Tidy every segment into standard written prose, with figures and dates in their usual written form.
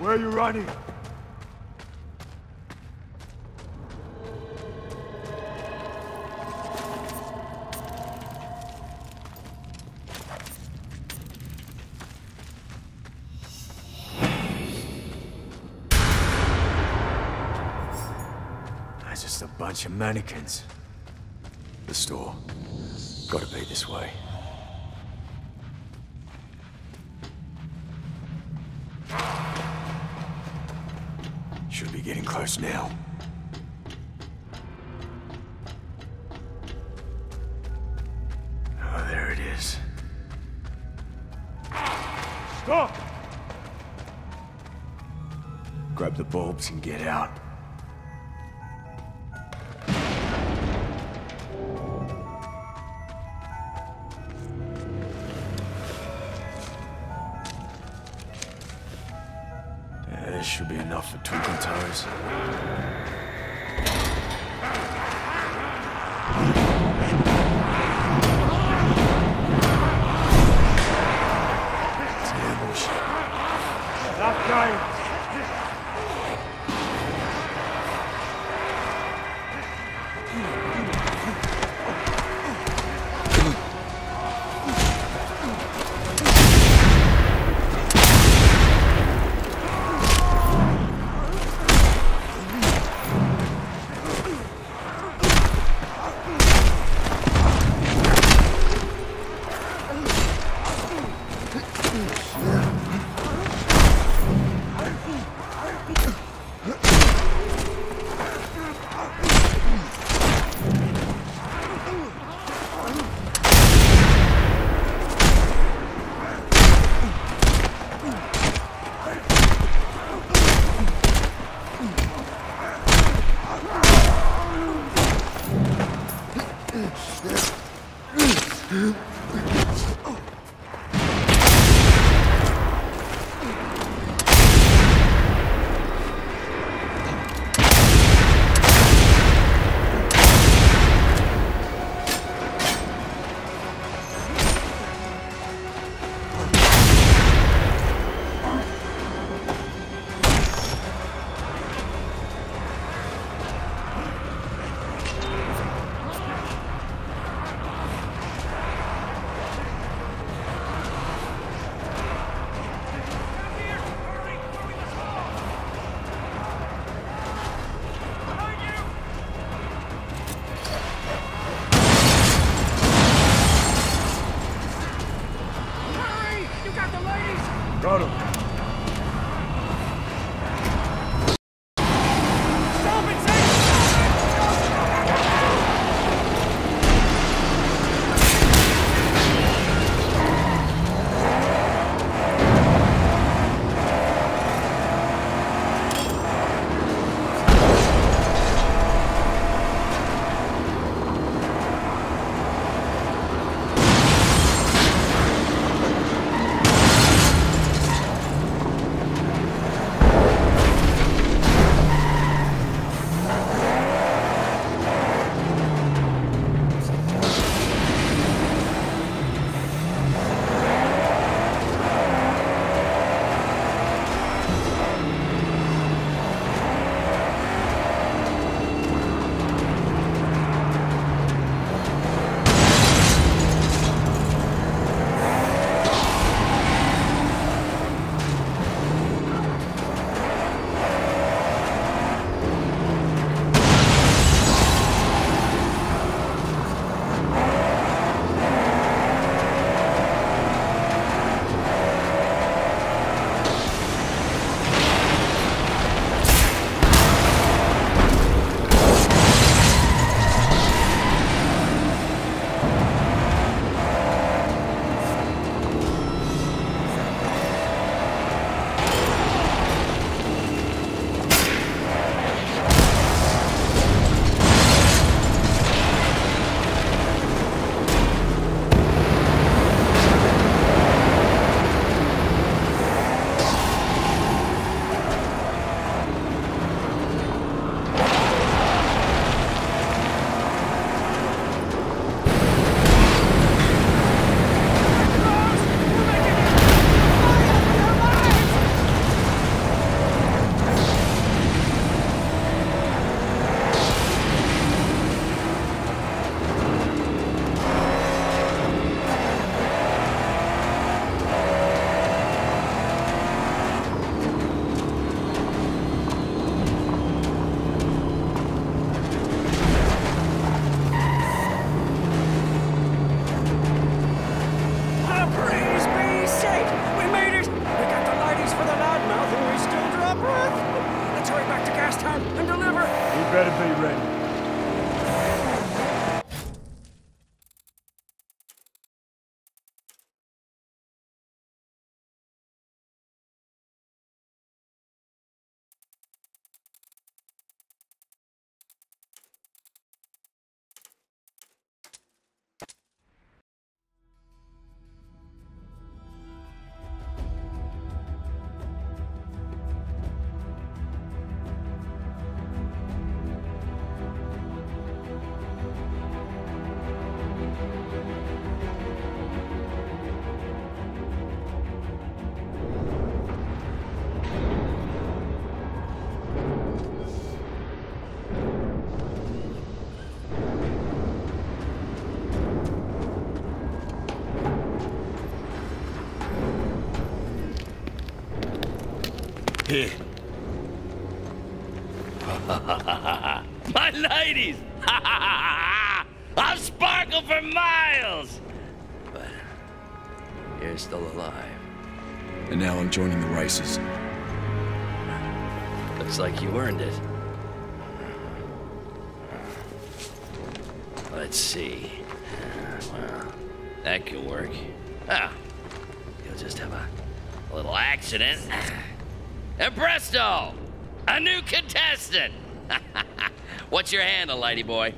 Where are you running? That's just a bunch of mannequins. The store. Gotta be this way. Should be getting close now. Oh, there it is. Stop! Grab the bulbs and get out. This should be enough for Twinkle Toes. It's an ambush. That guy. gas tank and deliver. We better be ready. Here. My ladies! I'll sparkle for miles! But you're still alive. And now I'm joining the races. Looks like you earned it. Let's see. Well, that could work. Ah, you'll just have a little accident. And presto! A new contestant! What's your handle, lady boy?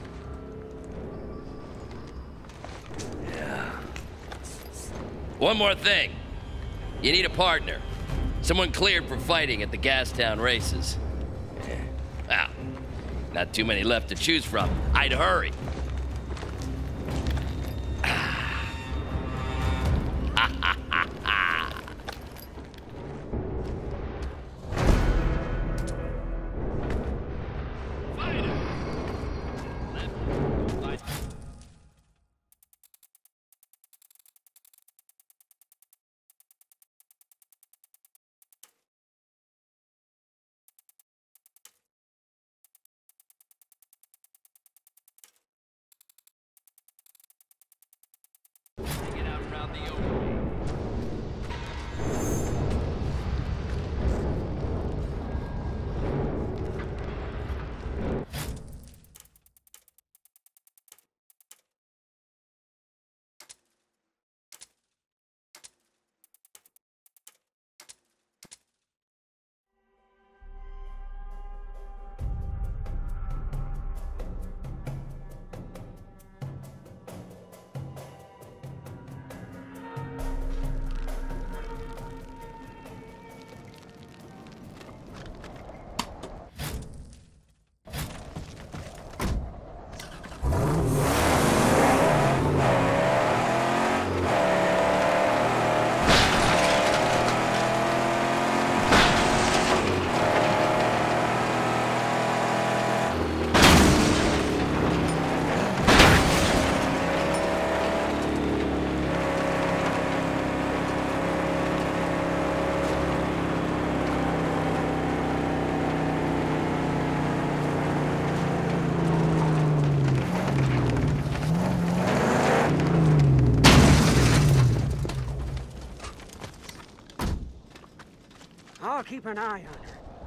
Yeah. One more thing. You need a partner. Someone cleared for fighting at the Gastown races. Well, not too many left to choose from. I'd hurry. Get out around the open. I'll keep an eye on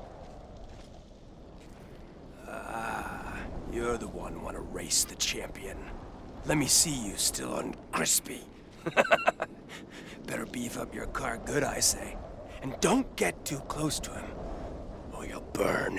her. Ah, you're the one wanna race the champion. Let me see you still uncrispy. Better beef up your car good, I say. And don't get too close to him, or you'll burn.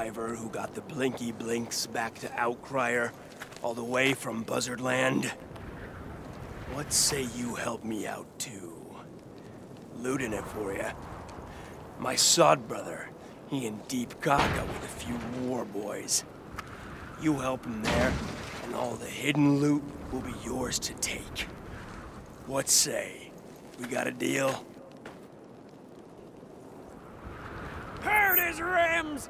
driver who got the Blinky Blinks back to Outcrier, all the way from Buzzardland? What say you help me out too? Looting it for ya. My sod brother, he in deep Gaga with a few war boys. You help him there, and all the hidden loot will be yours to take. What say? We got a deal? Heard his rims!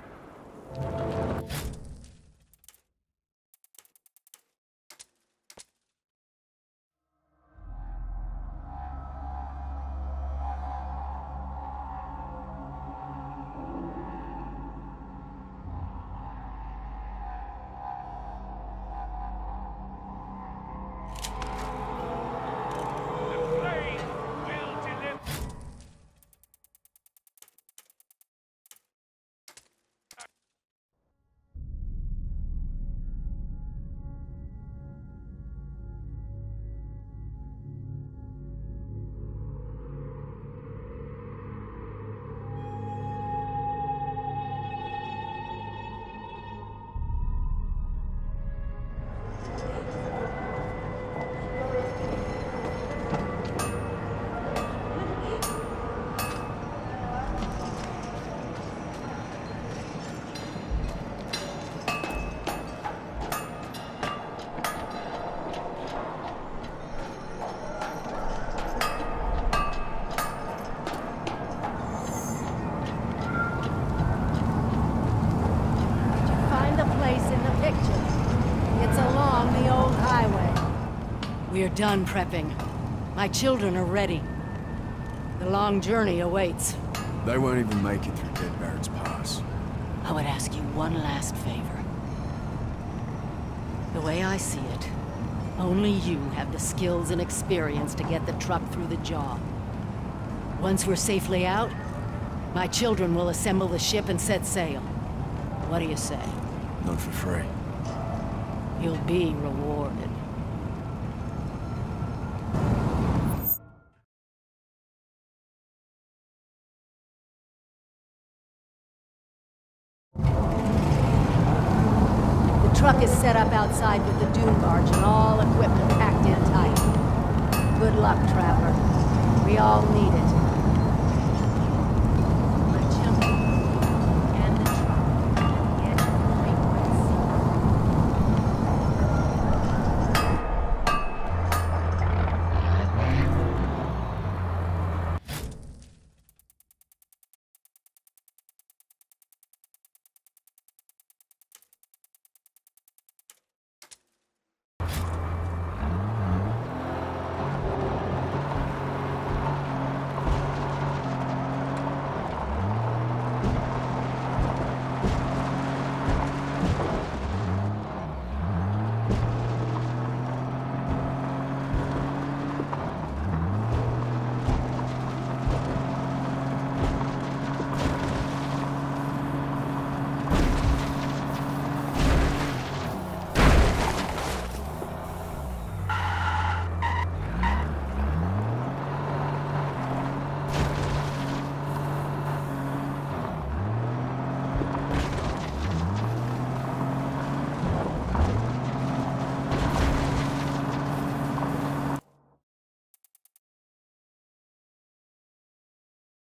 We're done prepping. My children are ready. The long journey awaits. They won't even make it through Dead Barrett's Pass. I would ask you one last favor. The way I see it, only you have the skills and experience to get the truck through the jaw. Once we're safely out, my children will assemble the ship and set sail. What do you say? Not for free. You'll be rewarded. The truck is set up outside with the dune barge and all equipment packed in tight. Good luck, Trapper. We all need it.